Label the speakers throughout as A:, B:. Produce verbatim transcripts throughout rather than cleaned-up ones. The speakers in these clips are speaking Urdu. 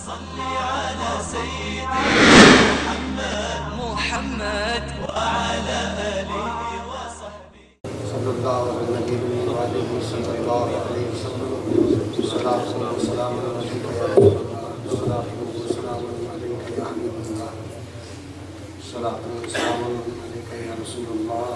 A: صل على سيدنا محمد محمد وعلى آله وصحبه
B: صلی اللہ علیہ وآلہ صلی اللہ علیہ وسلم الصلاۃ والسلام علیک یا رسول اللہ الصلاۃ والسلام علیک یا حبیب اللہ الصلاۃ والسلام علیک یا رسول اللہ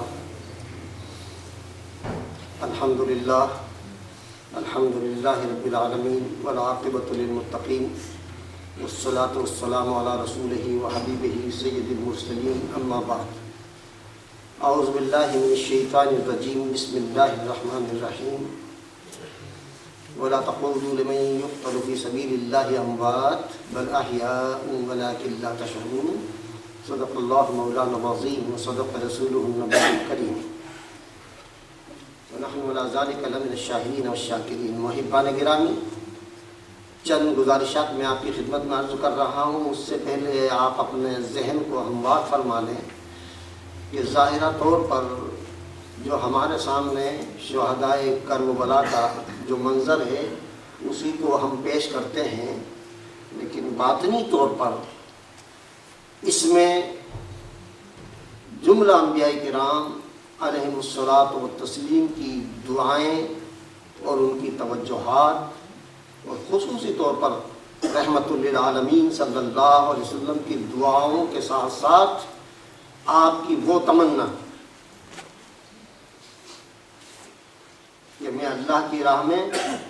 B: الحمد للہ الحمد للہ رب العالمین والعاقبۃ للمتقین والصلاۃ والسلام علی رسولہ وحبیبہ سید المرسلین اما بعد اعوذ باللہ من الشیطان الرجیم بسم اللہ الرحمن الرحیم ولا تقولوا لمن يقتل في سبيل الله اموات بل احیاء ولكن لا تشعرون صدق اللہ مولانا العظیم وصدق رسولہ النبی الکریم ونحن على ذلك لمن الشاہدین والشاکرین۔ محبان گرامی، چند گزارشات میں آپ کی خدمت میں عرض کر رہا ہوں، اس سے پہلے آپ اپنے ذہن کو ہموار فرما لیں کہ ظاہرہ طور پر جو ہمارے سامنے شہدائے کربلا کا جو منظر ہے اسی کو ہم پیش کرتے ہیں، لیکن باطنی طور پر اس میں جملہ انبیاء کرام علیہم الصلاۃ والتسلیم کی دعائیں اور ان کی توجہات، اور خصوصی طور پر رحمت للعالمین صلی اللہ علیہ وسلم کی دعاؤں کے ساتھ ساتھ آپ کی وہ تمنا کہ میں اللہ کی راہ میں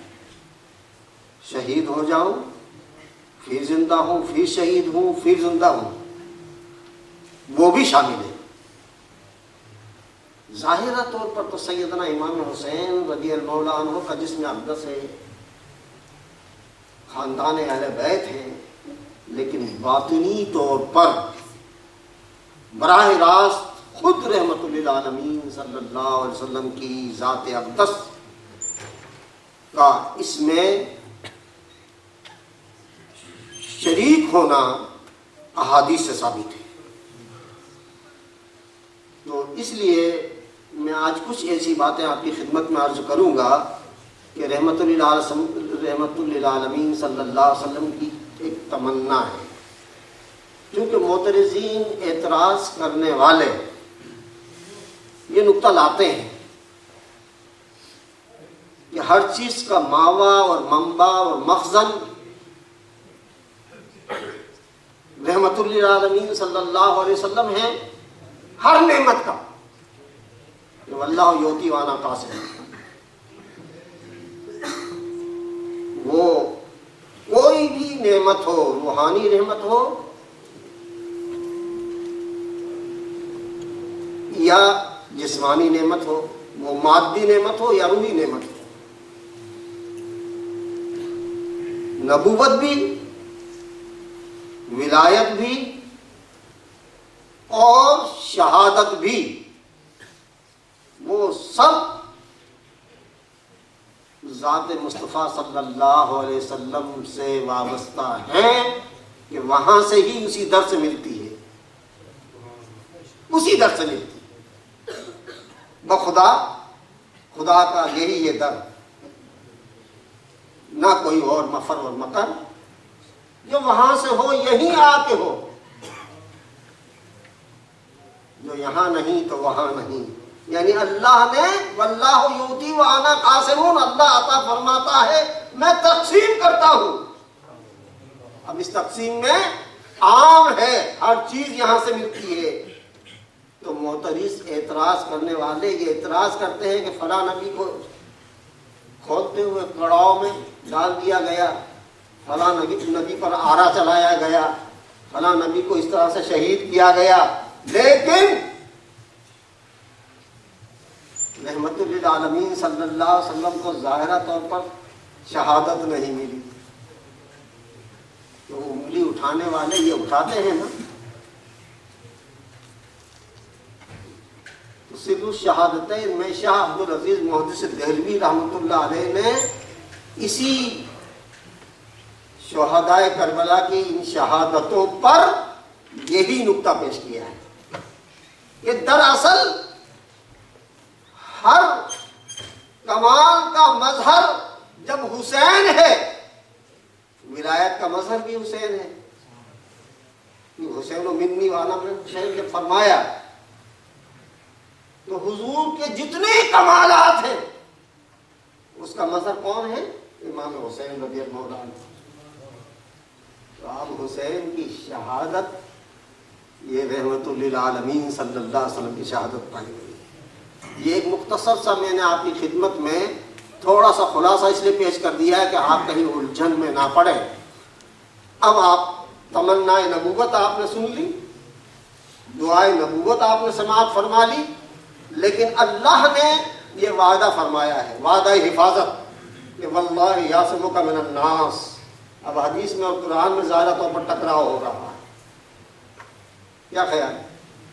B: شہید ہو جاؤں، پھر زندہ ہوں، پھر شہید ہوں، پھر زندہ ہوں، وہ بھی شامل ہے۔ ظاہرہ طور پر تو سیدنا امام حسین رضی اللہ عنہ کا جسم اقدس ہے، خاندان اہل بیت ہے، لیکن باطنی طور پر براہ راست خود رحمت للعالمین صلی اللہ علیہ وسلم کی ذات اقدس کا اس میں شریک ہونا احادیث سے ثابت ہے۔ تو اس لیے میں آج کچھ ایسی باتیں آپ کی خدمت میں عرض کروں گا کہ رحمت للعالمین صلی اللہ علیہ وسلم کی ایک تمنا ہے، کیونکہ معترضین اعتراض کرنے والے یہ نقطہ لاتے ہیں کہ ہر چیز کا ماوا اور منبع اور مخزن رحمت للعالمین صلی اللہ علیہ وسلم ہے، ہر نعمت کا واللہ یؤتی وانا قاسم، وہ کوئی بھی نعمت ہو، روحانی نعمت ہو یا جسمانی نعمت ہو، وہ مادی نعمت ہو یا روحی نعمت ہو، نبوت بھی، ولایت بھی اور شہادت بھی، وہ سب ذات مصطفیٰ صلی اللہ علیہ وسلم سے وابستہ ہیں کہ وہاں سے ہی اسی در سے ملتی ہے، اسی در سے ملتی ہے بخدا، خدا کا یہی یہ در، نہ کوئی اور مفر اور مکر، جو وہاں سے ہو یہیں آ کے ہو، جو یہاں نہیں تو وہاں نہیں، یعنی اللہ نے واللہ یؤتی وانا قاسم، اللہ عطا فرماتا ہے میں تقسیم کرتا ہوں۔ اب اس تقسیم میں عام ہے، ہر چیز یہاں سے ملتی ہے، تو معترض اعتراض کرنے والے یہ اعتراض کرتے ہیں کہ فلاں نبی کو کھولتے ہوئے کڑاؤ میں ڈال دیا گیا، فلاں نبی نبی پر آرا چلایا گیا، فلاں نبی کو اس طرح سے شہید کیا گیا، لیکن رحمت للعالمین صلی اللہ علیہ وسلم کو ظاہرہ طور پر شہادت نہیں ملی۔ تو انگلی اٹھانے والے یہ اٹھاتے ہیں نا، تو صرف شہادتین میں شاہ عبدالعزیز محدث دہلوی رحمۃ اللہ علیہ نے اسی شہدائے کربلا کی ان شہادتوں پر یہی نقطہ پیش کیا ہے کہ دراصل ہر کمال کا مظہر جب حسین ہے، ولایت کا مظہر بھی حسین ہے. حسین و منی والا میں حسین نے فرمایا تو حضور کے جتنے کمالات ہیں اس کا مظہر کون ہے؟ امام حسین رضی اللہ عنہ. تو اب حسین کی شہادت یہ رحمت للعالمین صلی اللہ علیہ وسلم کی شہادت پائی گئی. یہ ایک مختصر سا میں نے آپ کی خدمت میں تھوڑا سا خلاصہ اس لیے پیش کر دیا ہے کہ آپ کہیں الجھن میں نہ پڑیں. اب آپ تمنا نبوت آپ نے سن لی، دعائے نبوت آپ نے سماعت فرما لی، لیکن اللہ نے یہ وعدہ فرمایا ہے، وعدہ حفاظت کہ واللہ یعصمک من الناس. اب حدیث میں اور قرآن میں ظاہرہ طور پر ٹکراؤ ہو رہا ہے. کیا خیال ہے؟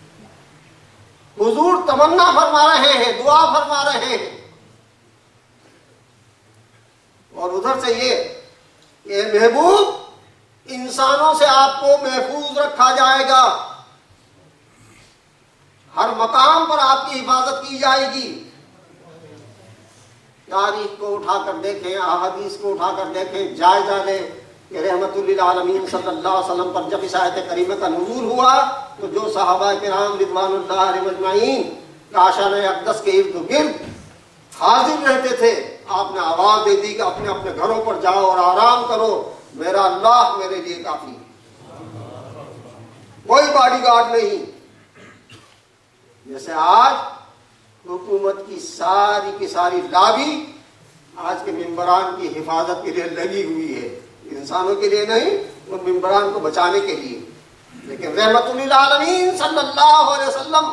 B: حضور تمنا فرما رہے ہیں، دعا فرما رہے ہیں، اور ادھر سے یہ کہ محبوب انسانوں سے آپ کو محفوظ رکھا جائے گا، ہر مقام پر آپ کی حفاظت کی جائے گی. تاریخ کو اٹھا کر دیکھیں، احادیث کو اٹھا کر دیکھیں، جائزہ لیں کہ رحمت للعالمین صلی اللہ علیہ وسلم پر جب اس آیت کریمہ کا نزول ہوا تو جو صحابہ کرام رضوان اللہ علیہم اجمعین کاشان اقدس کے ارد گرد حاضر رہتے تھے، آپ نے آواز دے دی کہ اپنے اپنے گھروں پر جاؤ اور آرام کرو، میرا اللہ میرے لیے کافی، کوئی باڈی گارڈ نہیں. جیسے آج حکومت کی ساری کی ساری لابی آج کے ممبران کی حفاظت کے لیے لگی ہوئی ہے، انسانوں کے لیے نہیں، وہ ممبران کو بچانے کے لیے. لیکن رحمت للعالمین صلی اللہ علیہ وسلم،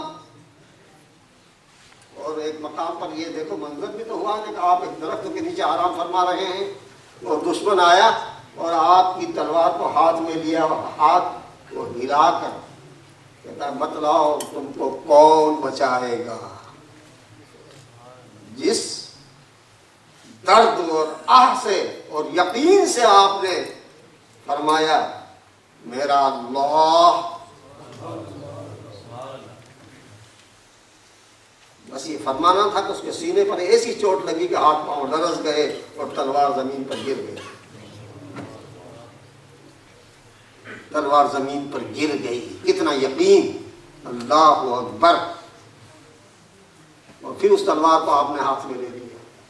B: اور ایک مقام پر یہ دیکھو منظر بھی تو ہوا کہ آپ ایک درخت کے نیچے آرام فرما رہے ہیں اور دشمن آیا اور آپ کی تلوار کو ہاتھ میں لیا، ہاتھ کو ہلا کر کہتا بتلاؤ تم کو کون بچائے گا. جس درد اور آہ سے اور یقین سے آپ نے فرمایا میرا اللہ، بس یہ فرمانا تھا کہ اس کے سینے پر ایسی چوٹ لگی کہ ہاتھ پاؤں لرز گئے اور تلوار زمین پر گر گئی، تلوار زمین پر گر گئی. کتنا یقین، اللہ اکبر. اور پھر اس تلوار کو آپ نے ہاتھ میں لے لیا.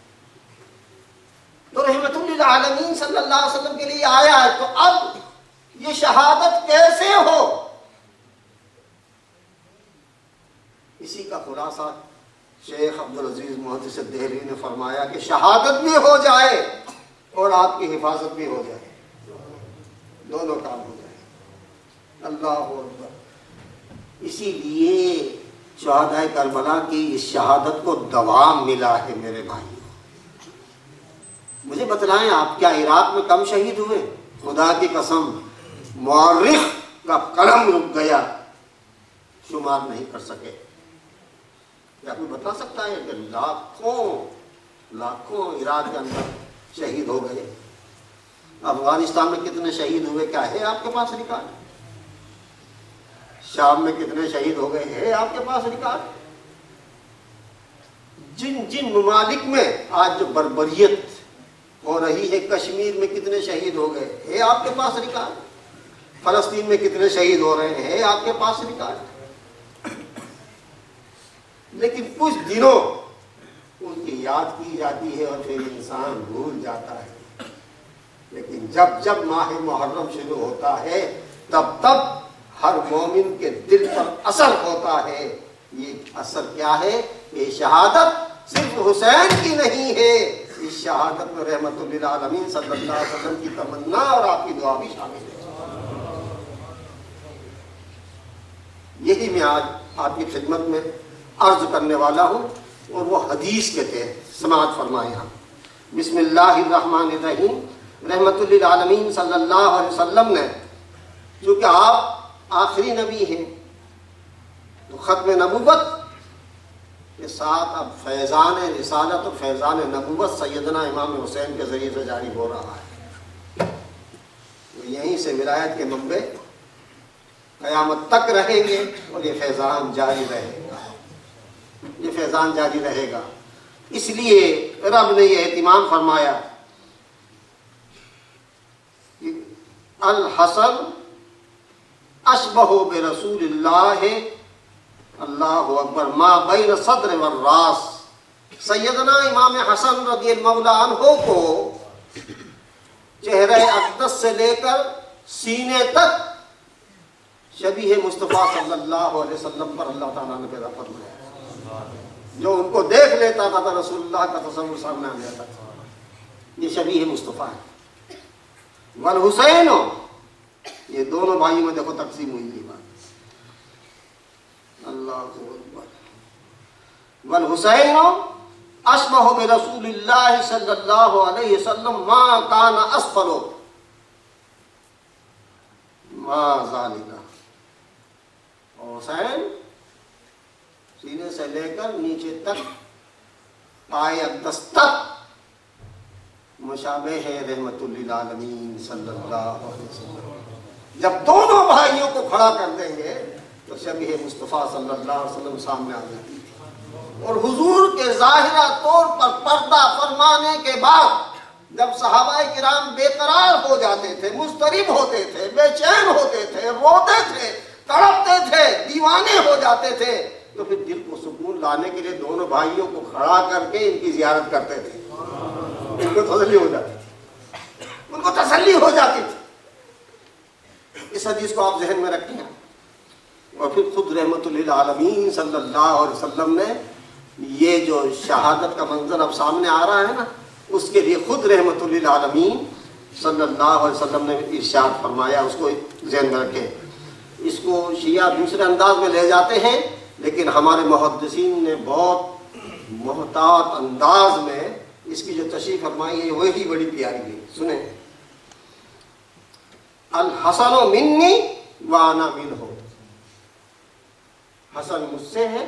B: تو رحمت للعالمین صلی اللہ علیہ وسلم کے لیے آیا ہے. تو اب یہ شہادت کیسے ہو، اسی کا خلاصہ شیخ عبدالعزیز محدث دہلوی نے فرمایا کہ شہادت بھی ہو جائے اور آپ کی حفاظت بھی ہو جائے، دونوں کام ہو جائے. اللہ اکبر. اسی لیے شہدائے کربلا کی اس شہادت کو دوام ملا ہے. میرے بھائی مجھے بتلائیں آپ کیا عراق میں کم شہید ہوئے؟ خدا کی قسم مورخ کا قلم رک گیا، شمار نہیں کر سکے. کیا کوئی بتا سکتا ہے کہ لاکھوں لاکھوں عراق کے اندر شہید ہو گئے؟ افغانستان میں کتنے شہید ہوئے کیا ہے آپ کے پاس ریکارڈ؟ شام میں کتنے شہید ہو گئے ہے آپ کے پاس ریکارڈ؟ جن جن ممالک میں آج جو بربریت ہو رہی ہے، کشمیر میں کتنے شہید ہو گئے ہے آپ کے پاس ریکارڈ؟ فلسطین میں کتنے شہید ہو رہے ہیں آپ کے پاس ریکارڈ؟ لیکن کچھ دنوں ان کی یاد کی جاتی ہے اور پھر انسان بھول جاتا ہے. لیکن جب جب ماہ محرم شروع ہوتا ہے تب تب ہر مومن کے دل پر اثر ہوتا ہے. یہ اثر کیا ہے؟ یہ شہادت صرف حسین کی نہیں ہے، اس شہادت میں رحمت للعالمین صلی اللہ علیہ وسلم کی تمنا اور آپ کی دعا بھی شامل ہے. یہی میں آج آپ کی خدمت میں عرض کرنے والا ہوں، اور وہ حدیث کے تحت سماعت فرمائیں. بسم اللہ الرحمن الرحیم. رحمت للعالمین صلی اللہ علیہ وسلم نے، چونکہ آپ آخری نبی ہیں تو ختم نبوت کے ساتھ اب فیضان رسالت اور فیضان نبوت سیدنا امام حسین کے ذریعے سے جاری ہو رہا ہے. یہیں سے ولایت کے منبع قیامت تک رہیں گے اور یہ فیضان جاری رہے گا، یہ فیضان جاری رہے گا. اس لیے رب نے یہ اہتمام فرمایا کہ الحسن اشبہ برسول اللہ اللہ اکبر ما بین صدر والراس. سیدنا امام حسن رضی اللہ عنہ کو چہرہ اقدس سے لے کر سینے تک شبیہ مصطفیٰ صلی اللہ علیہ وسلم پر اللہ تعالیٰ نے پیدا فرمایا. جو ان کو دیکھ لیتا تھا تو رسول اللہ کا تصور سامنے آ جاتا تھا. یہ شبیہ مصطفیٰ ہے. والحسین، یہ دونوں بھائیوں میں دیکھو تقسیم ہوئی یہ بات. اللہ اکبر. والحسین اشبہ برسول اللہ صلی اللہ علیہ وسلم ما کان اسفلو ما ذالکا. حسین سینے سے لے کر نیچے تک پائے اقدس تک مشابہ ہے رحمت للعالمین صلی اللہ علیہ وسلم. جب دونوں بھائیوں کو کھڑا کر دیں گے تو شبیہ مصطفیٰ صلی اللہ علیہ وسلم سامنے آ جاتی تھی. اور حضور کے ظاہرہ طور پر پردہ فرمانے کے بعد جب صحابہ کرام بے قرار ہو جاتے تھے، مضطرب ہوتے تھے، بے چین ہوتے تھے، روتے تھے، تڑپتے تھے، دیوانے ہو جاتے تھے، تو پھر دل کو سکون لانے کے لیے دونوں بھائیوں کو کھڑا کر کے ان کی زیارت کرتے تھے. ان کو تسلی ہو جاتی تھی ان کو تسلی ہو جاتی تھی. اس حدیث کو آپ ذہن میں رکھیں. اور پھر خود رحمت للعالمین صلی اللہ علیہ وسلم نے یہ جو شہادت کا منظر اب سامنے آ رہا ہے نا، اس کے لیے خود رحمت للعالمین صلی اللہ علیہ وسلم نے ارشاد فرمایا. اس کو ذہن میں رکھیں. اس کو شیعہ دوسرے انداز میں لے جاتے ہیں، لیکن ہمارے محدثین نے بہت محتاط انداز میں اس کی جو تشریح فرمائی ہے وہی بڑی پیاری ہے. سنیں. الحسن منی وانا منہ. حسن مجھ سے ہے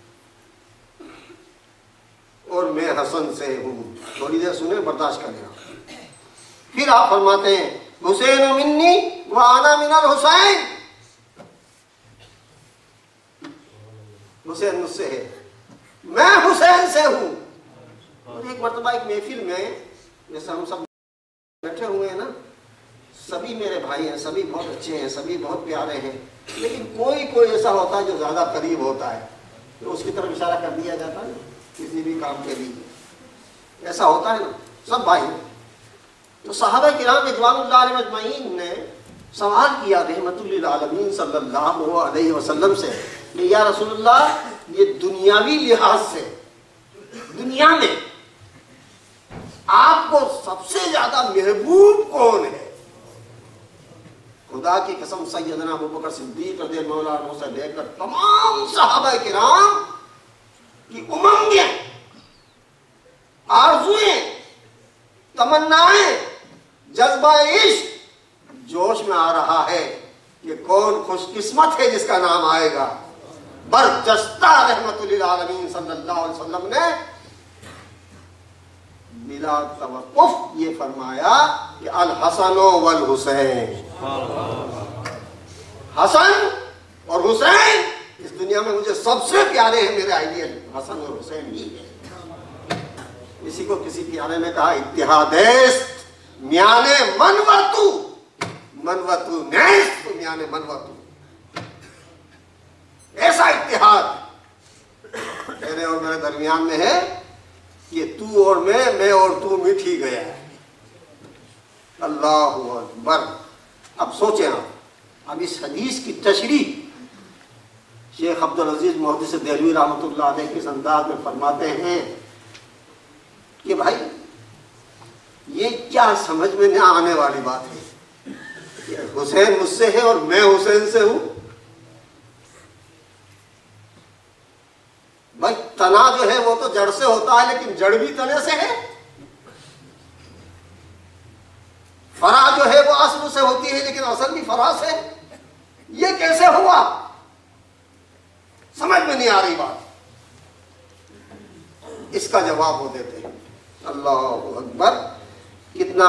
B: اور میں حسن سے ہوں. تھوڑی دیر سنیں، برداشت کریں. پھر آپ فرماتے ہیں حسین منی وانا من الحسین. حسین مجھ سے ہے، میں حسین سے ہوں. اور ایک مرتبہ ایک محفل میں جیسے ہم سب بیٹھے ہوئے ہیں نا، سبھی میرے بھائی ہیں، سبھی بہت اچھے ہیں، سبھی بہت پیارے ہیں، لیکن کوئی کوئی ایسا ہوتا ہے جو زیادہ قریب ہوتا ہے تو اس کی طرف اشارہ کر دیا جاتا ہے کسی بھی کام کے لیے. ایسا ہوتا ہے نا، سب بھائی ہیں. تو صحابہ کرام رضوان اللہ علیہم اجمعین نے سوال کیا رحمت للعالمین صلی اللہ علیہ وسلم سے کہ یا رسول اللہ، یہ دنیاوی لحاظ سے دنیا میں آپ کو سب سے زیادہ محبوب کون ہے؟ خدا کی قسم سیدنا ابوبکر صدیق رضی اللہ عنہ سے لے کر تمام صحابہ کرام کی امنگیں، آرزویں، تمنائیں، جذبہ عشق جوش میں آ رہا ہے کہ کون خوش قسمت ہے جس کا نام آئے گا. برجستہ رحمت للعالمین صلی اللہ علیہ وسلم نے بلا توقف یہ فرمایا کہ الحسن والحسین. حسن اور حسین اس دنیا میں مجھے سب سے پیارے ہیں، میرے آئیڈیل حسن اور حسین ہی ہے. اسی کو کسی پیارے نے کہا اتحادیست میانے منوتو منوتو نیست میانے منوتو. ایسا اتحاد میرے اور میرے درمیان میں ہے کہ تو اور میں، میں اور تو مٹ ہی گیا ہے. اللہ اکبر. اب سوچیں آپ، اب اس حدیث کی تشریح شیخ عبدالعزیز محدث دہلوی رحمۃ اللہ علیہ کے انداز میں فرماتے ہیں کہ بھائی یہ کیا سمجھ میں نہ آنے والی بات ہے کہ حسین مجھ سے ہے اور میں حسین سے ہوں. بھائی تنا جو ہے وہ تو جڑ سے ہوتا ہے، لیکن جڑ بھی تنے سے ہے. فرا جو ہے وہ اصل سے ہوتی ہے، لیکن اصل بھی فرا سے. یہ کیسے ہوا؟ سمجھ میں نہیں آ رہی بات. اس کا جواب وہ دیتے ہیں. اللہ اکبر. کتنا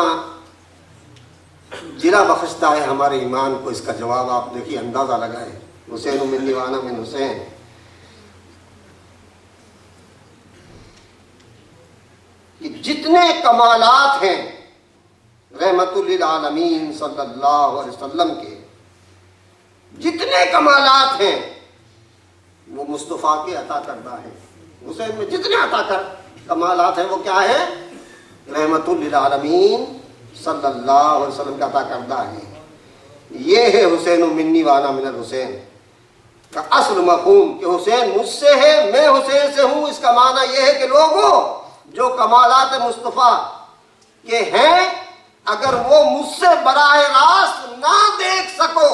B: جلا بخشتا ہے ہمارے ایمان کو اس کا جواب. آپ دیکھیے، اندازہ لگائیں. حسین من وانا من حسین. کہ جتنے کمالات ہیں رحمت للعالمین صلی اللہ علیہ وسلم کے جتنے کمالات ہیں وہ مصطفیٰ کے عطا کردہ ہیں. حسین میں جتنے عطا کر کمالات ہیں وہ کیا ہے؟ رحمت للعالمین صلی اللہ علیہ وسلم کا عطا کردہ ہے. یہ ہے حسین منی وانا من الحسین کا اصل مفہوم کہ حسین مجھ سے ہے، میں حسین سے ہوں. اس کا معنی یہ ہے کہ لوگوں جو کمالات مصطفیٰ کے ہیں اگر وہ مجھ سے براہ راست نہ دیکھ سکو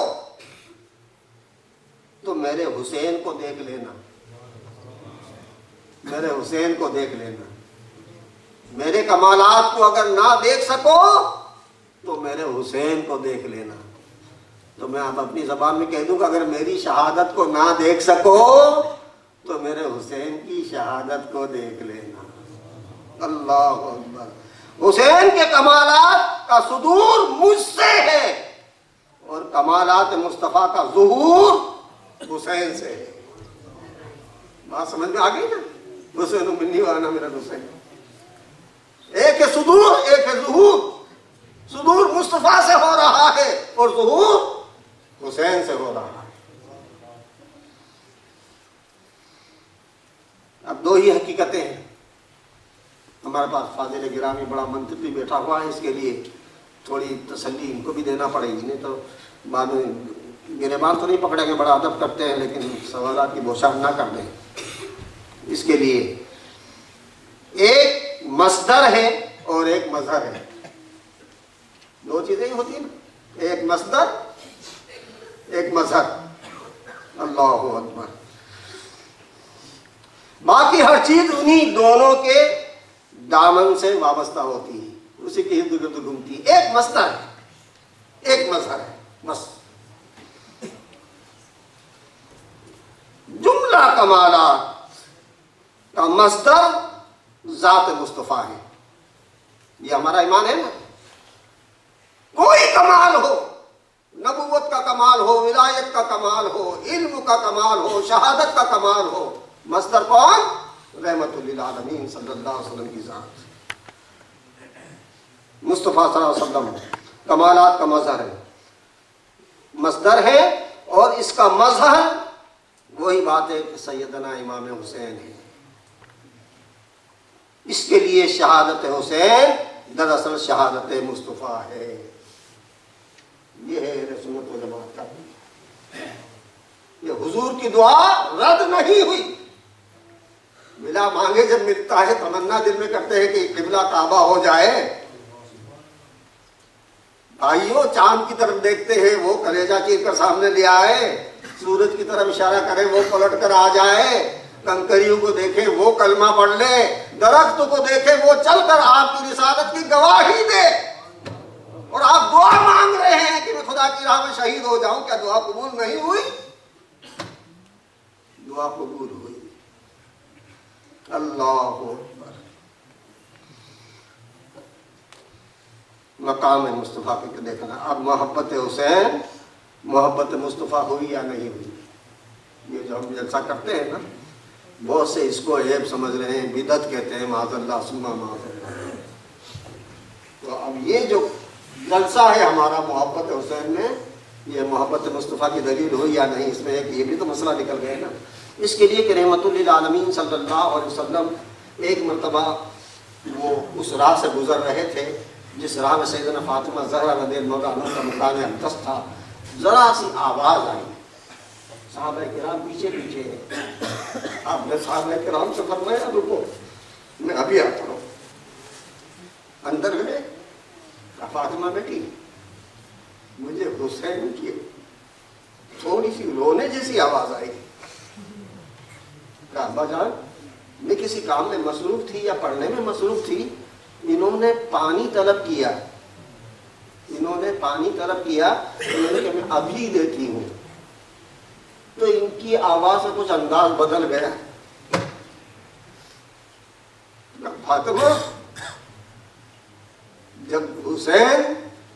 B: تو میرے حسین کو دیکھ لینا، میرے حسین کو دیکھ لینا. میرے کمالات کو اگر نہ دیکھ سکو تو میرے حسین کو دیکھ لینا. تو میں اب اپنی زبان میں کہہ دوں کہ اگر میری شہادت کو نہ دیکھ سکو تو میرے حسین کی شہادت کو دیکھ لینا. اللہ اکبر. حسین کے کمالات کا صدور مجھ سے ہے اور کمالات مصطفیٰ کا ظہور حسین سے ہے. بات سمجھ میں آ گئی نا؟ حسین منی وانا میرا حسین. ایک ہے صدور، ایک ہے ظہور. صدور مصطفیٰ سے ہو رہا ہے اور ظہور حسین سے ہو رہا ہے. اب دو ہی حقیقتیں ہیں. ہمارے پاس فاضل گرامی بڑا منطقی بیٹھا ہوا ہے، اس کے لیے تھوڑی تسلی ان کو بھی دینا پڑے گی، نہیں تو بعد میں گریبان تو نہیں پکڑیں گے. بڑا ادب کرتے ہیں لیکن سوالات کی بوشار نہ کر دیں. اس کے لیے ایک مصدر ہے اور ایک مظہر ہے. دو چیزیں ہی ہوتی ہیں نا، ایک مصدر ایک مظہر. اللہ اکبر. باقی ہر چیز انہی دونوں کے دامن سے وابستہ ہوتی ہے، اسی کے ارد گرد گھومتی ہے. ایک مصدر ہے ایک مظہر ہے بس. جملہ کمالات کا مصدر ذات مصطفیٰ ہے. یہ ہمارا ایمان ہے نا. کوئی کمال ہو، نبوت کا کمال ہو، ولایت کا کمال ہو، علم کا کمال ہو، شہادت کا کمال ہو، مصدر کون؟ رحمت للعالمین صلی اللہ علیہ وسلم کی ذات. مصطفیٰ صلی اللہ علیہ وسلم کمالات کا مظہر ہے، مصدر ہے. اور اس کا مظہر وہی بات ہے کہ سیدنا امام حسین ہے. اس کے لیے شہادت حسین دراصل شہادت مصطفیٰ ہے. یہ ہے سنت و جماعت کا. یہ حضور کی دعا رد نہیں ہوئی. ملا مانگے جب ملتا ہے. تمنا دل میں کرتے ہیں کہ قبلہ کعبہ ہو جائے. بھائیو چاند کی طرف دیکھتے ہیں وہ کلیجہ چیر کر سامنے لے آئے. سورج کی طرف اشارہ کریں وہ پلٹ کر آ جائے. کنکریوں کو دیکھیں وہ کلمہ پڑھ لے. درخت کو دیکھیں وہ چل کر آپ کی رسالت کی گواہی دے. اور آپ دعا مانگ رہے ہیں کہ میں خدا کی راہ میں شہید ہو جاؤں. کیا دعا قبول نہیں ہوئی؟ دعا قبول ہوئی. اللہ اکبر. مقام مصطفیٰ پہ دیکھنا. اب محبت حسین محبت مصطفیٰ ہوئی یا نہیں ہوئی؟ یہ جو ہم جلسہ کرتے ہیں نا، بہت سے اس کو عیب سمجھ رہے ہیں، بدعت کہتے ہیں، معاذ اللہ ثم معاذ اللہ. تو اب یہ جو جلسہ ہے ہمارا محبت حسین میں، یہ محبت مصطفیٰ کی دلیل ہوئی یا نہیں، اس میں ایک یہ بھی تو مسئلہ نکل گیا نا. اس کے لیے کہ رحمت للعالمین صلی اللہ علیہ وسلم ایک مرتبہ وہ اس راہ سے گزر رہے تھے جس راہ میں سیدنا فاطمہ زہرا رضی اللہ عنہا کا مکان اقدس تھا. ذرا سی آواز آئی. صحابہ کرام پیچھے پیچھے ہیں. آپ نے صحابہ کرام سے فرمایا رکو میں ابھی آتا ہوں. اندر گئے. فاطمہ بیٹی مجھے حسین کی تھوڑی سی رونے جیسی آواز آئی. ابا جان میں کسی کام میں مصروف تھی یا پڑھنے میں مصروف تھی. انہوں نے پانی طلب کیا انہوں نے پانی طلب کیا انہوں نے کہ میں ابھی دیتی ہوں. تو ان کی آواز سے کچھ انداز بدل گیا. فاطمہ جب حسین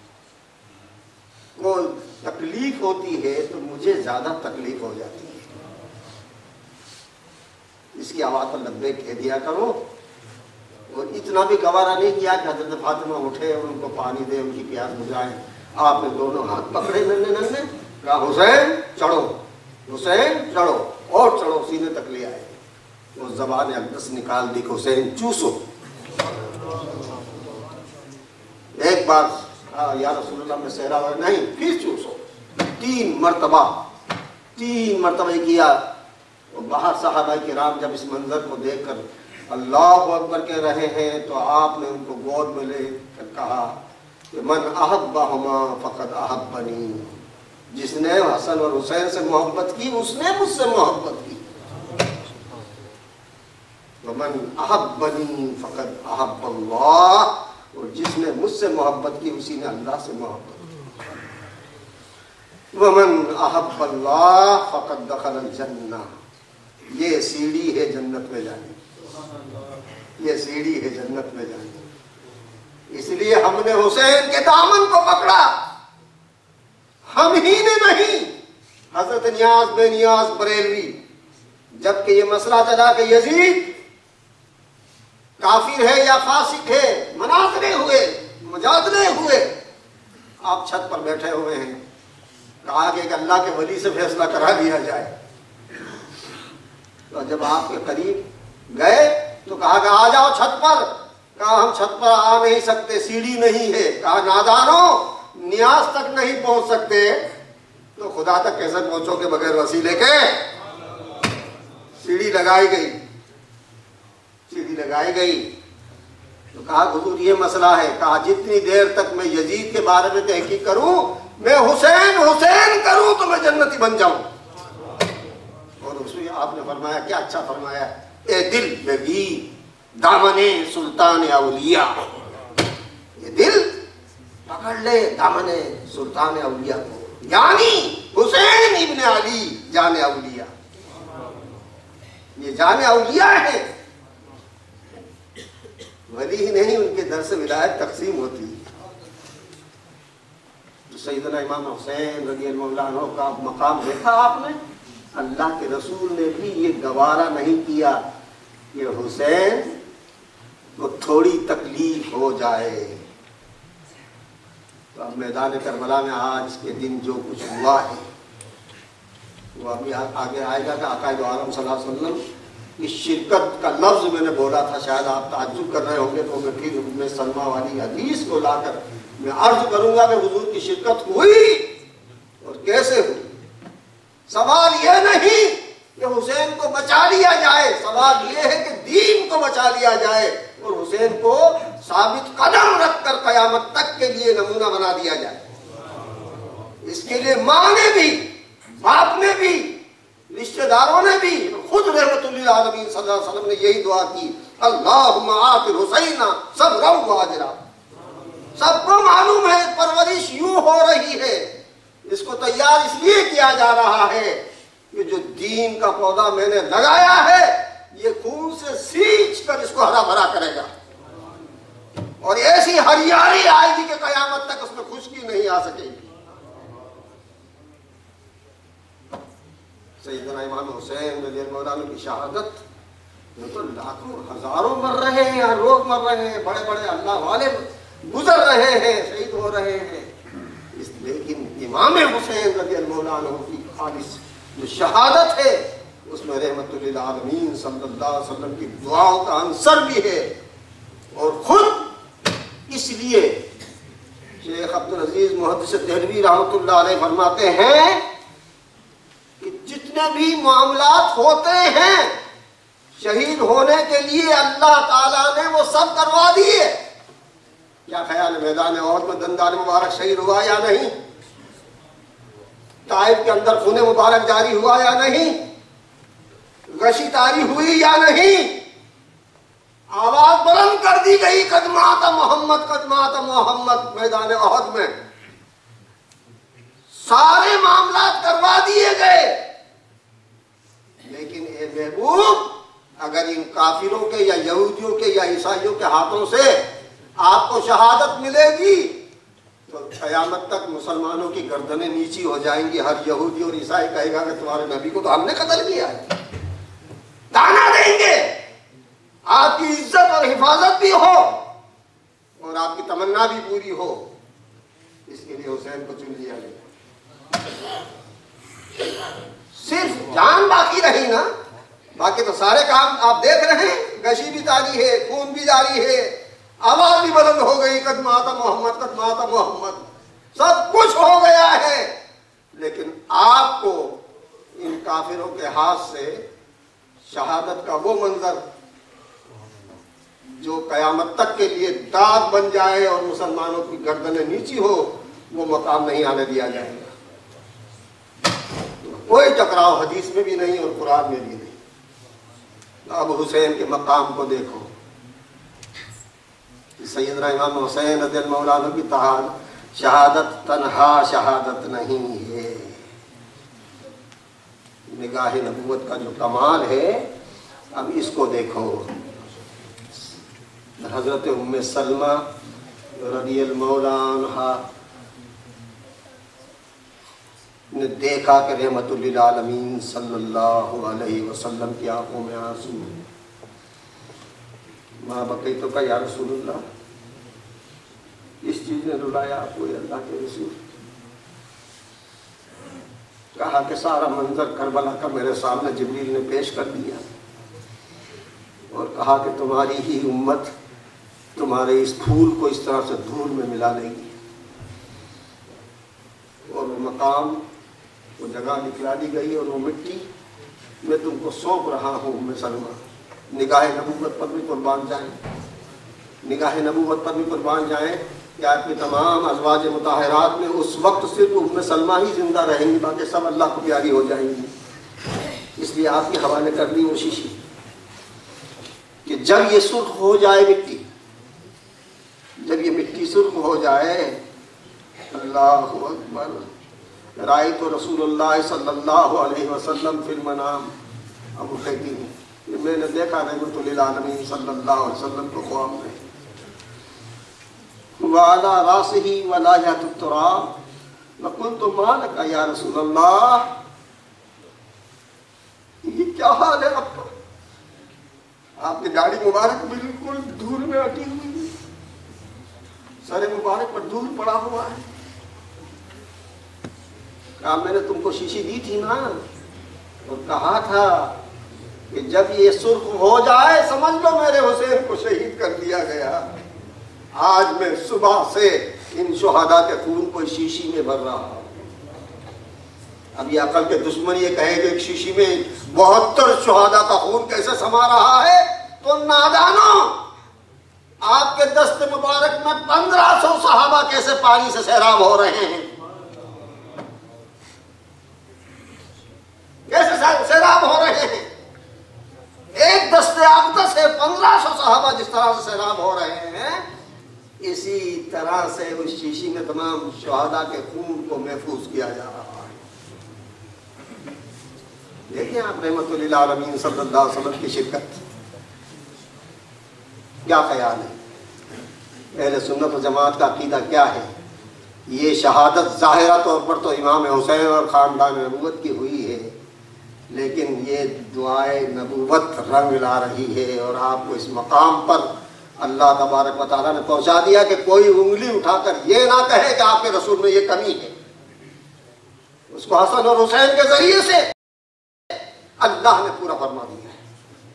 B: کو تکلیف ہوتی ہے تو مجھے زیادہ تکلیف ہو جاتی ہے. اس کی آواز پر لبیک کہہ دیا کرو. وہ اور اتنا بھی گوارا نہیں کیا کہ حضرت فاطمہ اٹھے اور ان کو پانی دے، ان کی پیاس بجھائے. آپ نے دونوں ہاتھ پکڑے ننے ننے، کہا حسین چڑھو، حسین چڑھو، اور چڑھو، سینے تک لے آئے. وہ زبان اقدس نکال دی کہ حسین چوسو. ایک بار یا رسول اللہ میں سہرا ہوا نہیں، پھر چوسو. تین مرتبہ تین مرتبہ کیا. باہر صحابہ کرام جب اس منظر کو دیکھ کر اللہ اکبر کہہ رہے ہیں تو آپ نے ان کو گود میں لے کر کہا کہ من احبہما فقد احبنی، جس نے حسن اور حسین سے محبت کی اس نے مجھ سے محبت کی. ومن احبنی فقد احب اللہ، اور جس نے مجھ سے محبت کی اسی نے اللہ سے محبت کی. ومن احب اللہ فقد دخل الجنہ. یہ سیڑھی ہے جنت میں جانے، یہ سیڑھی ہے جنت میں جانے. اس لیے ہم نے حسین کے دامن کو پکڑا، ہم ہی نے نہیں. حضرت نیاز بے نیاز بریلوی جبکہ یہ مسئلہ چلا کہ یزید کافر ہے یا فاسق ہے، مناظرے ہوئے، مجادلے ہوئے، آپ چھت پر بیٹھے ہوئے ہیں. کہا کہ اللہ کے ولی سے فیصلہ کرا دیا جائے. تو جب آپ کے قریب گئے تو کہا کہ آ جاؤ چھت پر. کہا ہم چھت پر آ نہیں سکتے، سیڑھی نہیں ہے. کہا نادانو، نیاز تک نہیں پہنچ سکتے تو خدا تک کیسے پہنچو گے بغیر وسیلے کے؟ سیڑھی لگائی گئی، سیڑھی لگائی گئی. تو کہا حضور یہ مسئلہ ہے. کہا جتنی دیر تک میں یزید کے بارے میں تحقیق کروں، میں حسین حسین کروں تو میں جنتی بن جاؤں. اور اس میں آپ نے فرمایا کیا اچھا فرمایا، اے دل بگی دامن سلطان اولیاء. یہ دل پکڑ لے دامن سلطان اولیاء کو، یعنی حسین ابن علی جان اولیاء. یہ جان اولیاء ہے، ولی ہی نہیں، ان کے در سے ولایت تقسیم ہوتی ہے. تو سیدنا امام حسین رضی اللہ عنہ کا مقام دیکھا آپ نے. اللہ کے رسول نے بھی یہ گوارا نہیں کیا کہ حسین کو تھوڑی تکلیف ہو جائے. تو اب میدان کربلا میں آج کے دن جو کچھ ہوا ہے وہ ابھی آگے آئے گا کہ آقا دو عالم صلی اللہ علیہ وسلم کی شرکت کا لفظ میں نے بولا تھا. شاید آپ تعجب کر رہے ہوں گے تو میں پھر میں سلمہ والی حدیث کو لا کر میں عرض کروں گا کہ حضور کی شرکت ہوئی اور کیسے ہوئی. سوال یہ نہیں کہ حسین کو بچا لیا جائے، سوال یہ ہے کہ دین کو بچا لیا جائے اور حسین کو ثابت قدم رکھ کر قیامت تک کے لیے نمونہ بنا دیا جائے. اس کے لیے ماں نے بھی، باپ نے بھی، رشتہ داروں نے بھی، خود رحمت للعالمین صلی اللہ علیہ وسلم نے یہی دعا کی، اللہم آت الحسین صبرا و اجرا. سب کو معلوم ہے پرورش یوں ہو رہی ہے، اس کو تیار اس لیے کیا جا رہا ہے کہ جو دین کا پودا میں نے لگایا ہے یہ خون سے سینچ کر اس کو ہرا بھرا کرے گا اور ایسی ہریالی آئے گی کہ قیامت تک اس میں خشکی نہیں آ سکے گی. سیدنا امام حسین رضی اللہ عنہ کی شہادت میں تو لاکھوں ہزاروں مر رہے ہیں، ہر روز مر رہے ہیں، بڑے بڑے اللہ والے گزر رہے ہیں، شہید ہو رہے ہیں. لیکن امام حسین رضی اللہ عنہ کی خالص جو شہادت ہے اس میں رحمت للعالمین صلی اللہ علیہ وسلم کی دعاؤں کا عنصر بھی ہے. اور خود اس لیے شیخ عبدالعزیز محدث دہلوی رحمۃ اللہ علیہ فرماتے ہیں کہ جتنے بھی معاملات ہوتے ہیں شہید ہونے کے لیے اللہ تعالیٰ نے وہ سب کروا دیے. کیا خیال ہے میدان احد میں دندان مبارک شہید ہوا یا نہیں؟ طائف کے اندر خون مبارک جاری ہوا یا نہیں؟ غشی تاری ہوئی یا نہیں؟ آواز بلند کر دی گئی قدمات محمد قدمات محمد. میدان احد میں سارے معاملات کروا دیے گئے. لیکن اے محبوب اگر ان کافروں کے یا یہودیوں کے یا عیسائیوں کے ہاتھوں سے آپ کو شہادت ملے گی تو قیامت تک مسلمانوں کی گردنیں نیچی ہو جائیں گی. ہر یہودی اور عیسائی کہے گا کہ تمہارے نبی کو تو ہم نے قتل کیا ہے. تانا دیں گے، آپ کی عزت اور پر حفاظت بھی ہو اور آپ کی تمنا بھی پوری ہو، اس کے لیے حسین کو چن لیا گیا۔ صرف جان باقی رہی نا، باقی تو سارے کام آپ دیکھ رہے ہیں، گشی بھی جاری ہے، خون بھی جاری ہے، آواز بھی بلند ہو گئی، قد مات محمد قد مات محمد، سب کچھ ہو گیا ہے، لیکن آپ کو ان کافروں کے ہاتھ سے شہادت کا وہ منظر جو قیامت تک کے لیے داغ بن جائے اور مسلمانوں کی گردنیں نیچی ہو، وہ مقام نہیں آنے دیا جائے گا۔ کوئی ٹکراؤ حدیث میں بھی نہیں اور قرآن میں بھی نہیں۔ اب حسین کے مقام کو دیکھو، سیدنا امام حسین رضی اللہ عنہ کی تعال شہادت تنہا شہادت نہیں ہے، نگاہ نبوت کا جو کمال ہے، اب اس کو دیکھو۔ حضرت ام سلمہ رضی اللہ عنہا نے دیکھا کہ رحمت للعالمین صلی اللہ علیہ وسلم کی آنکھوں میں آنسو، ماں بقیتو کا یا رسول اللہ، اس چیز نے رلایا آپ کو، اللہ کے رسول؟ کہا کہ سارا منظر کربلا کا میرے سامنے جبریل نے پیش کر دیا اور کہا کہ تمہاری ہی امت تمہارے اس پھول کو اس طرح سے دھول میں ملا لے گی، اور وہ مقام، وہ جگہ دکھلا دی گئی، اور وہ مٹی میں تم کو سونپ رہا ہوں ام سلمہ، نگاہ نبوت پر بھی قربان جائیں، نگاہ نبوت پر بھی قربان جائیں کہ آپ کی تمام ازواج مطہرات میں اس وقت صرف ام سلمہ ہی زندہ رہیں گی، باقی سب اللہ کو پیاری ہو جائیں گی۔ اس لیے آپ کے حوالے کر دی وہ شیشی کہ جب یہ سرخ ہو جائے مٹی، جب یہ مٹی سرخ ہو جائے، اللہ اکبر، رأیت رسول اللہ صلی اللہ علیہ وسلم فی المنام، اب وہ کہتی ہیں کہ میں نے دیکھا رحمت للعالمین صلی اللہ علیہ وسلم کو خواب میں، وعلی راسہ ولایۃ التراب وقلت ما لک یا رسول اللہ، یہ کیا حال ہے آپ کا؟ آپ کی داڑھی مبارک بالکل دھول میں اٹی ہوئی ہے، سر مبارک پر دھول پڑا ہوا ہے۔ کہا میں نے تم کو شیشی دی تھی نا، اور کہا تھا کہ جب یہ سرخ ہو جائے سمجھ لو میرے حسین کو شہید کر دیا گیا۔ آج میں صبح سے ان شہداء کے خون کو شیشی میں بھر رہا ہوں۔ اب یہ عقل کے دشمن یہ کہے کہ ایک شیشی میں بہتر شہداء کا خون کیسے سما رہا ہے، تو نادانو، آپ کے دست مبارک میں پندرہ سو صحابہ کیسے پانی سے سیراب ہو رہے ہیں، کیسے سیراب ہو رہے ہیں، ایک دست اقدس ہے، پندرہ سو صحابہ جس طرح سے سیراب ہو رہے ہیں، اسی طرح سے اس شیشی میں تمام شہداء کے خون کو محفوظ کیا جا رہا ہے۔ دیکھیں آپ رحمت للعالمین صلی اللہ علیہ وسلم کی شرکت، کیا خیال ہے؟ اہل سنت و جماعت کا عقیدہ کیا ہے؟ یہ شہادت ظاہرہ طور پر تو امام حسین اور خاندان نبوت کی ہوئی ہے، لیکن یہ دعائے نبوت رنگ لا رہی ہے، اور آپ کو اس مقام پر اللہ تبارک و تعالیٰ نے پہنچا دیا کہ کوئی انگلی اٹھا کر یہ نہ کہے کہ آپ کے رسول میں یہ کمی ہے۔ اس کو حسن اور حسین کے ذریعے سے اللہ نے پورا فرما دیا ہے۔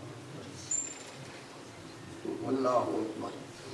B: اللہ اکبر،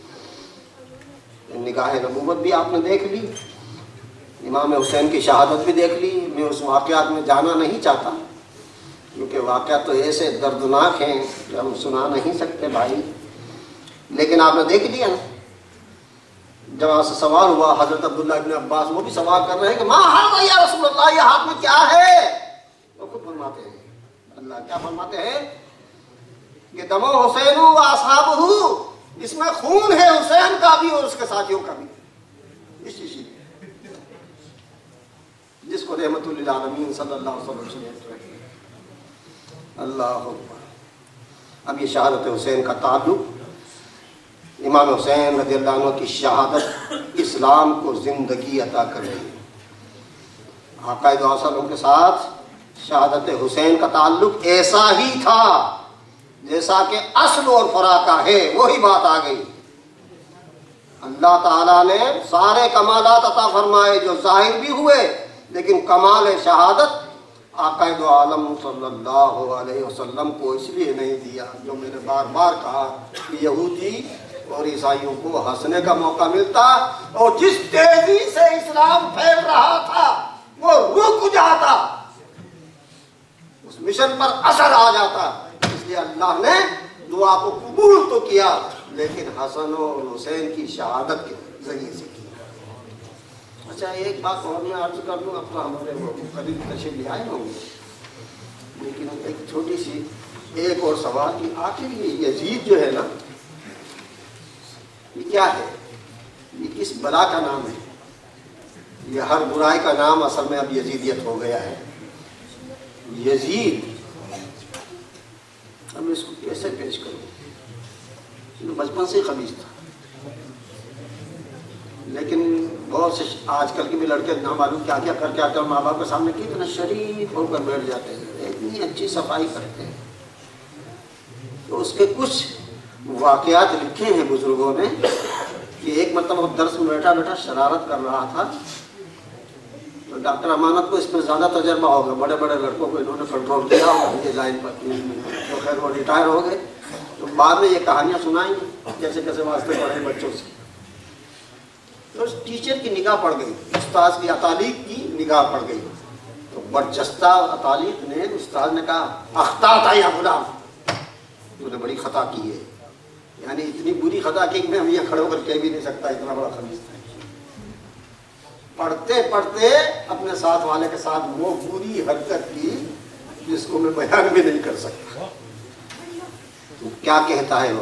B: نگاہ نبوت بھی آپ نے دیکھ لی، امام حسین کی شہادت بھی دیکھ لی۔ میں اس واقعات میں جانا نہیں چاہتا کیونکہ واقعات تو ایسے دردناک ہیں کہ ہم سنا نہیں سکتے بھائی، لیکن آپ نے دیکھ لیا نا، جب وہاں سے سوال ہوا، حضرت عبداللہ ابن عباس وہ بھی سوال کر رہے ہیں کہ ماں ہاذا یا رسول اللہ، یہ ہاتھ میں کیا ہے؟ وہ خود فرماتے ہیں، اللہ کیا فرماتے ہیں کہ دم حسین و اصحابہ، اس میں خون ہے حسین کا بھی اور اس کے ساتھیوں کا بھی، اس شیشی جس کو رحمت للعالمین صلی اللہ علیہ وسلم سے اللہ اکبر۔ اب یہ شہادت حسین کا تعلق، امام حسین رضی اللہ عنہ کی شہادت اسلام کو زندگی عطا کر گئی۔ آقا دو عالم کے ساتھ شہادت حسین کا تعلق ایسا ہی تھا جیسا کہ اصل اور فرع کا ہے وہی بات آ گئی. اللہ تعالیٰ نے سارے کمالات عطا فرمائے جو ظاہر بھی ہوئے، لیکن کمال شہادت آقا دو عالم صلی اللہ علیہ وسلم کو اس لیے نہیں دیا. جو میں نے بار بار کہا کہ یہودی اور عیسائیوں کو ہنسنے کا موقع ملتا، اور جس تیزی سے اسلام پھیل رہا تھا وہ رک جاتا، اس مشن پر اثر آ جاتا. اس لیے اللہ نے دعا کو قبول تو کیا، لیکن حسن اور حسین کی شہادت کے ذریعے سے کیا. اچھا ایک بات اور میں عرض کر لوں، اب تو ہمارے وہ قریب تشریف لے آئے ہوں گے، لیکن ایک چھوٹی سی ایک اور سوال کہ آخر یہ یزید جو ہے نا، یہ کیا ہے؟ یہ کس بلا کا نام ہے؟ یہ ہر برائی کا نام اصل میں اب یزیدیت ہو گیا ہے. یزید اب اس کو کیسے پیش کروں؟ بچپن سے خبیث تھا، لیکن بہت سے آج کل کے بھی لڑکے نہ معلوم کیا کیا کر کے آتے ہیں، ماں باپ کے سامنے کتنا شریف ہو کر بیٹھ جاتے ہیں، اتنی اچھی صفائی کرتے ہیں. تو اس کے کچھ واقعات لکھے ہیں بزرگوں نے کہ ایک مرتبہ درس میں بیٹھا بیٹھا شرارت کر رہا تھا، تو ڈاکٹر امانت کو اس میں زیادہ تجربہ ہوگا، بڑے بڑے لڑکوں کو انہوں نے کنٹرول کیا اور یہ لائن پر، تو خیر وہ ریٹائر ہو گئے. تو بعد میں یہ کہانیاں سنائیں گے کیسے کیسے واسطے پڑھے بچوں سے. تو ٹیچر کی نگاہ پڑ گئی، استاد کی اطالیق کی نگاہ پڑ گئی. تو برجستہ اطالیق نے استاد نے کہا اخطا تھا یا غلام، تو نے بڑی خطا کی ہے. یعنی اتنی بری خطا کی کہ میں ہم یہ کھڑے ہو کر کہہ بھی نہیں سکتا، اتنا بڑا خبیث تھا. پڑھتے پڑھتے اپنے ساتھ والے کے ساتھ وہ بری حرکت کی جس کو میں بیان بھی نہیں کر سکتا. تو کیا کہتا ہے وہ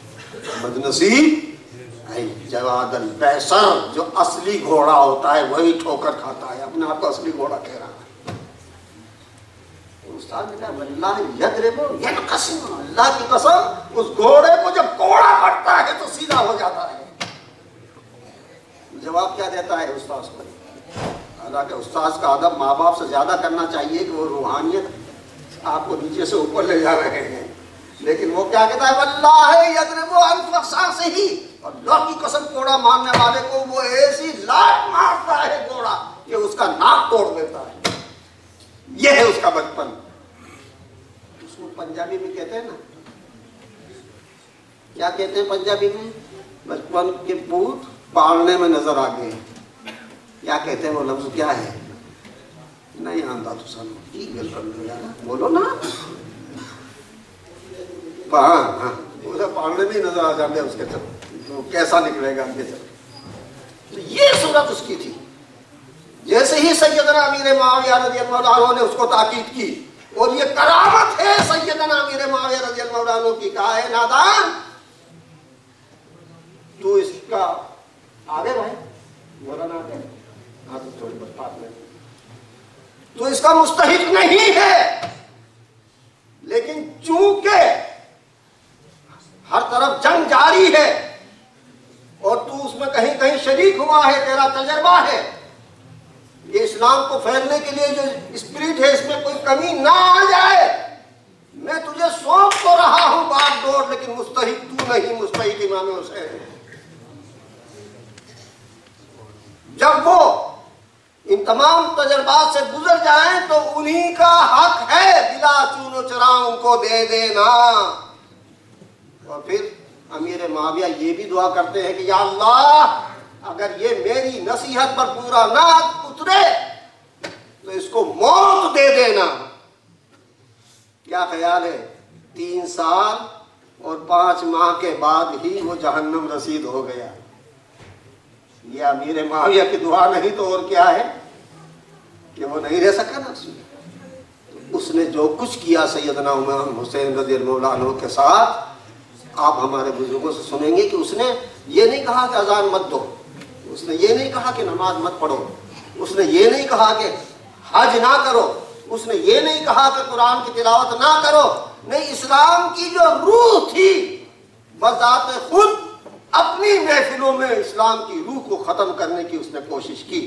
B: بدنصیب اے جواد البیسر، جو اصلی گھوڑا ہوتا ہے وہی ٹھوکر کھاتا ہے، اپنے آپ کو اصلی گھوڑا کہہ رہا ہے. استاد نے کہا واللہ یضرب ینقسم، اللہ کی قسم اس گھوڑے کو جب کوڑا پڑتا ہے تو سیدھا ہو جاتا ہے. جواب کیا دیتا ہے استاذ کو؟ حالانکہ استاذ کا ادب ماں باپ سے زیادہ کرنا چاہیے کہ وہ روحانیت آپ کو نیچے سے اوپر لے جا رہے ہیں، لیکن وہ کیا کہتا ہے واللہ یضرب انف صاحبہ، اللہ کی قسم کوڑا مارنے والے کو وہ ایسی لاٹ مارتا ہے گھوڑا کہ اس کا ناک توڑ دیتا ہے. یہ ہے اس کا بچپن. اس کو پنجابی میں کہتے ہیں نا، کیا کہتے ہیں پنجابی میں؟ بچپن کے پوت پالنے میں نظر آ گئے. کیا کہتے ہیں وہ لفظ کیا ہے؟ نہیں آتا تو سن کی گل کر لو یار، بولو نا. ہاں ہاں اسے پالنے میں ہی نظر آ جاتے اس کے چل تو کیسا نکلے گا ان کے چل. تو یہ صورت اس کی تھی. جیسے ہی سیدنا امیر معاویہ رضی اللہ عنہ نے اس کو تاکید کی، اور یہ کرامت ہے سیدنا امیر معاویہ رضی اللہ عنہ کی، کہا ہے نادان تو اس کا آگے بھائی بولا نہ آگے، ہاں تو تھوڑی بہت بات نہیں، تو اس کا مستحق نہیں ہے. لیکن چونکہ ہر طرف جنگ جاری ہے اور تو اس میں کہیں کہیں شریک ہوا ہے، تیرا تجربہ ہے، یہ اسلام کو پھیلنے کے لیے جو اسپرٹ ہے اس میں کوئی کمی نہ آ جائے. میں تجھے سونپ تو رہا ہوں بات ڈور، لیکن مستحق تو نہیں، مستحق امام حسین. جب وہ ان تمام تجربات سے گزر جائیں تو انہی کا حق ہے بلا چون و چرا ان کو دے دینا. اور پھر امیر معاویہ یہ بھی دعا کرتے ہیں کہ یا اللہ اگر یہ میری نصیحت پر پورا نہ اترے تو اس کو موت دے دینا. کیا خیال ہے؟ تین سال اور پانچ ماہ کے بعد ہی وہ جہنم رسید ہو گیا. یہ امیر معاویہ کی دعا نہیں تو اور کیا ہے کہ وہ نہیں رہ سکا نا. اس نے جو کچھ کیا سیدنا امام حسین رضی اللہ عنہ کے ساتھ، آپ ہمارے بزرگوں سے سنیں گے کہ اس نے یہ نہیں کہا کہ اذان مت دو، اس نے یہ نہیں کہا کہ نماز مت پڑھو، اس نے یہ نہیں کہا کہ حج نہ کرو، اس نے یہ نہیں کہا کہ قرآن کی تلاوت نہ کرو. نہیں، اسلام کی جو روح تھی بذات خود اپنی محفلوں میں اسلام کی روح کو ختم کرنے کی اس نے کوشش کی.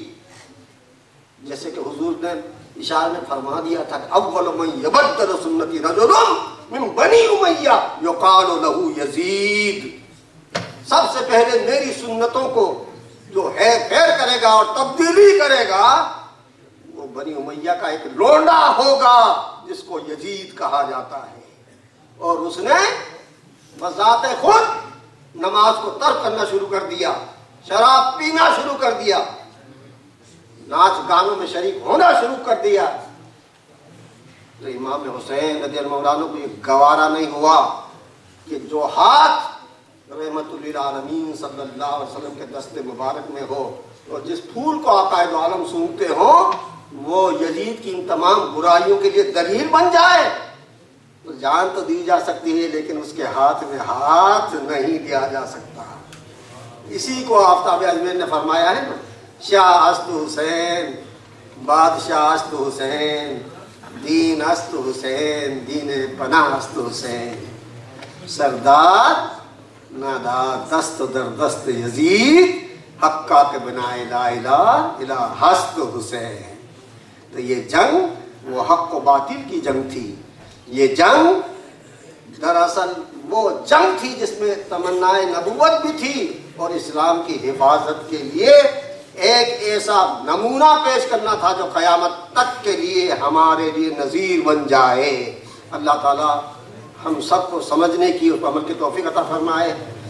B: جیسے کہ حضور نے اشارے میں فرما دیا تھا کہ اول من یبدل سنتی رجل من بنی امیہ یقال لہو یزید. سب سے پہلے میری سنتوں کو جو ہے پھیر کرے گا اور تبدیلی کرے گا وہ بنی امیہ کا ایک لونڈا ہوگا جس کو یزید کہا جاتا ہے. اور اس نے بذات خود نماز کو ترک کرنا شروع کر دیا, شراب پینا شروع کر دیا, ناچ گانوں میں شریک ہونا شروع کر دیا. تو امام حسین رضی اللہ عنہ کو یہ گوارا نہیں ہوا کہ جو ہاتھ رحمت للعالمین صلی اللہ علیہ وسلم کے دست مبارک میں ہو اور جس پھول کو آقا دو عالم سونگتے ہوں وہ یزید کی ان تمام برائیوں کے لیے دلیل بن جائے. تو جان تو دی جا سکتی ہے لیکن اس کے ہاتھ میں ہاتھ نہیں دیا جا سکتا. اسی کو آفتاب اجمیر نے فرمایا ہے نا, شاہ است حسین بادشاہ است حسین دین است حسین دین پناہ است حسین سردار نادا دست در دست یزید حقا کے بنائے لا الہ الا ہست حسین. تو یہ جنگ وہ حق و باطل کی جنگ تھی. یہ جنگ دراصل وہ جنگ تھی جس میں تمنائے نبوت بھی تھی اور اسلام کی حفاظت کے لیے ایک ایسا نمونہ پیش کرنا تھا جو قیامت تک کے لیے ہمارے لیے نذیر بن جائے. اللہ تعالی ہم سب کو سمجھنے کی اور عمل کی توفیق عطا فرمائے.